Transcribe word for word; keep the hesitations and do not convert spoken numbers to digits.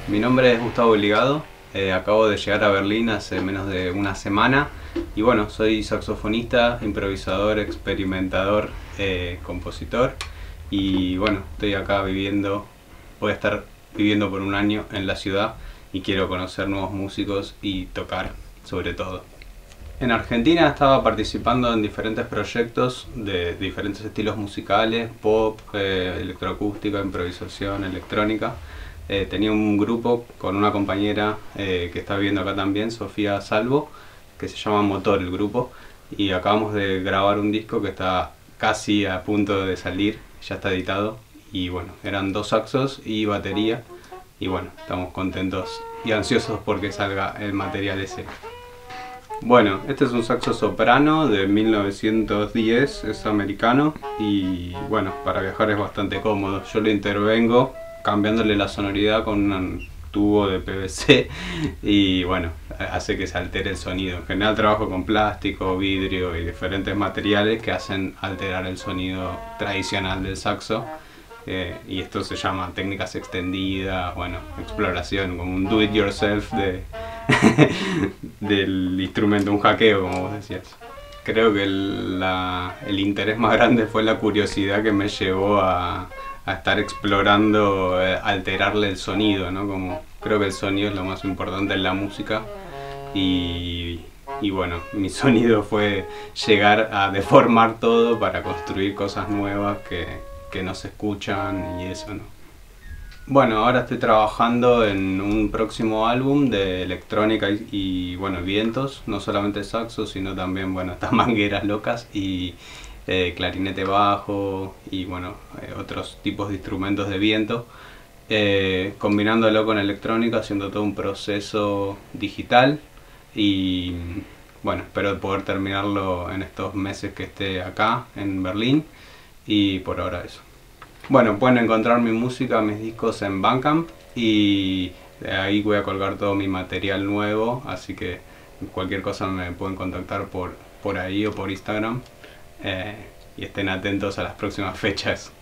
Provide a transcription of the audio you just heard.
Mi nombre es Gustavo Ligado, eh, acabo de llegar a Berlín hace menos de una semana y bueno, soy saxofonista, improvisador, experimentador, eh, compositor y bueno, estoy acá viviendo, voy a estar viviendo por un año en la ciudad y quiero conocer nuevos músicos y tocar sobre todo. En Argentina estaba participando en diferentes proyectos de diferentes estilos musicales, pop, eh, electroacústica, improvisación, electrónica. Eh, tenía un grupo con una compañera eh, que está viviendo acá también, Sofía Salvo, que se llama Motor el grupo, y acabamos de grabar un disco que está casi a punto de salir, ya está editado, y bueno, eran dos saxos y batería, y bueno, estamos contentos y ansiosos porque salga el material ese. Bueno, este es un saxo soprano de mil novecientos diez, es americano y bueno, para viajar es bastante cómodo. Yo lo intervengo cambiándole la sonoridad con un tubo de P V C y bueno, hace que se altere el sonido. En general trabajo con plástico, vidrio y diferentes materiales que hacen alterar el sonido tradicional del saxo. Eh, y esto se llama técnicas extendidas, bueno, exploración, como un do it yourself de, del instrumento, un hackeo como vos decías. Creo que el, la, el interés más grande fue la curiosidad que me llevó a, a estar explorando, eh, alterarle el sonido, ¿no? Como, creo que el sonido es lo más importante en la música y, y bueno, mi sonido fue llegar a deformar todo para construir cosas nuevas que, que no se escuchan y eso, ¿no? Bueno, ahora estoy trabajando en un próximo álbum de electrónica y, y bueno, vientos, no solamente saxo, sino también, bueno, estas mangueras locas y eh, clarinete bajo y bueno, eh, otros tipos de instrumentos de viento, eh, combinándolo con electrónica, haciendo todo un proceso digital y bueno, espero poder terminarlo en estos meses que esté acá en Berlín y por ahora eso. Bueno, pueden encontrar mi música, mis discos en Bandcamp y ahí voy a colgar todo mi material nuevo, así que cualquier cosa me pueden contactar por, por ahí o por Instagram, eh, y estén atentos a las próximas fechas.